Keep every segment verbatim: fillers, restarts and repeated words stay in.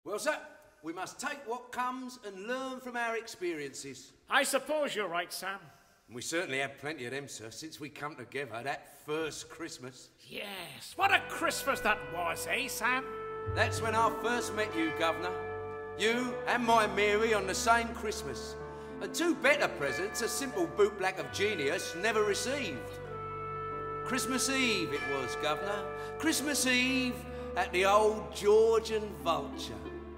Well, sir, we must take what comes and learn from our experiences. I suppose you're right, Sam. And we certainly have plenty of them, sir, since we come together that first Christmas. Yes, what a Christmas that was, eh, Sam? That's when I first met you, Governor. You and my Mary on the same Christmas. And two better presents a simple bootblack of genius never received. Christmas Eve it was, Governor. Christmas Eve at the old George and Vulture.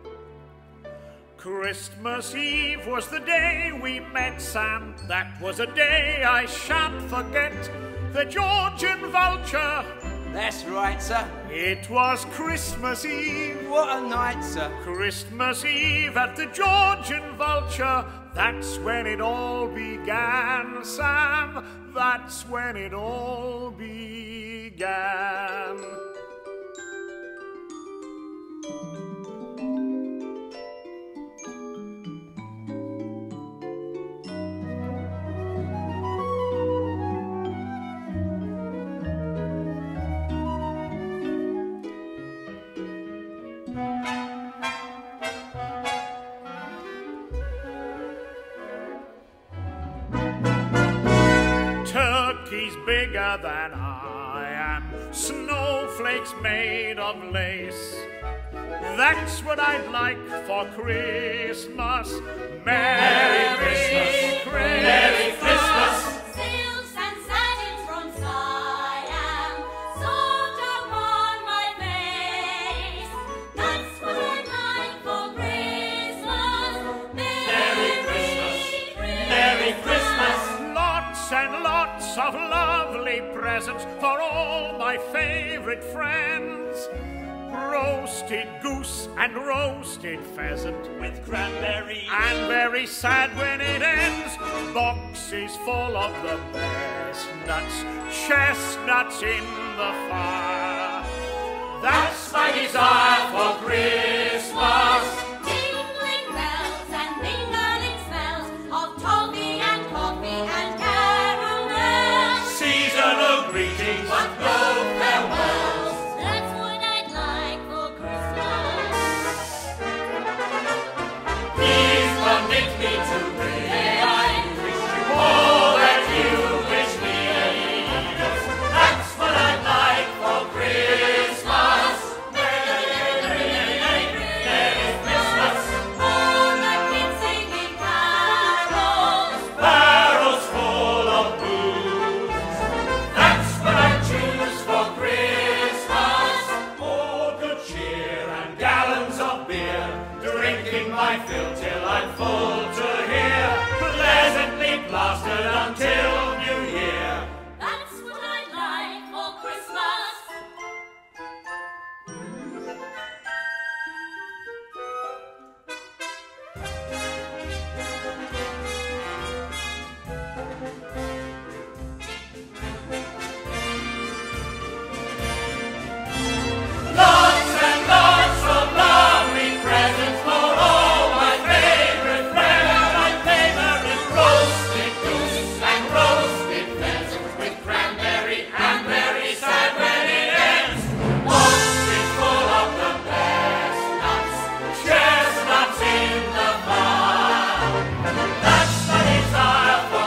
Christmas Eve was the day we met, Sam. That was a day I shan't forget. The George and Vulture. That's right, sir. It was Christmas Eve. What a night, sir. Christmas Eve at the George and Vulture. That's when it all began, Sam. That's when it all began. Turkey's bigger than I am, snowflakes made of lace. That's what I'd like for Christmas. Merry, Merry Christmas, Christmas, Merry Christmas. Silks and satins from Siam, soft upon my face. That's what I'd like for Christmas. Merry, Merry Christmas, Merry Christmas. Lots and lots of lovely presents for all my favorite friends. Roasted goose and roasted pheasant with cranberry, and very sad when it ends. Boxes full of the best nuts, chestnuts in the fire. That's my desire for Christmas. Jingling bells and mingling smells of toffee and coffee and caramel. Seasonal greetings, But no farewells. That's what I'd like for Christmas. please permit me to may I wish you all that you wish me. That's what I'd like for Christmas. Merry, Merry Christmas. All the kids singing carols. Barrels full of booze. That's what I choose for Christmas. More good cheer and gallons of beer, drinking my fill till I'm full to here, pleasantly plastered until New Year. That's what I'd like for Christmas. Lots and lots of lovely presents for all my favorite friends. My favorite roasted goose and roasted pheasants with cranberry and very sad when it ends. Boxes full of the best nuts, chestnuts in the fire. That's my desire for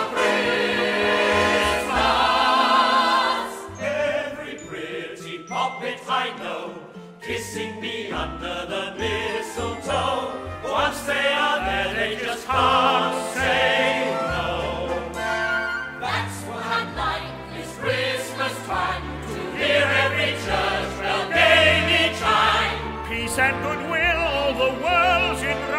Christmas. Every pretty poppet I know, kissing me under the mistletoe. Once they are there, they just can't say no. That's what I'd like It's Christmas time to hear every church bell gaily chime. Peace and goodwill, all the world's in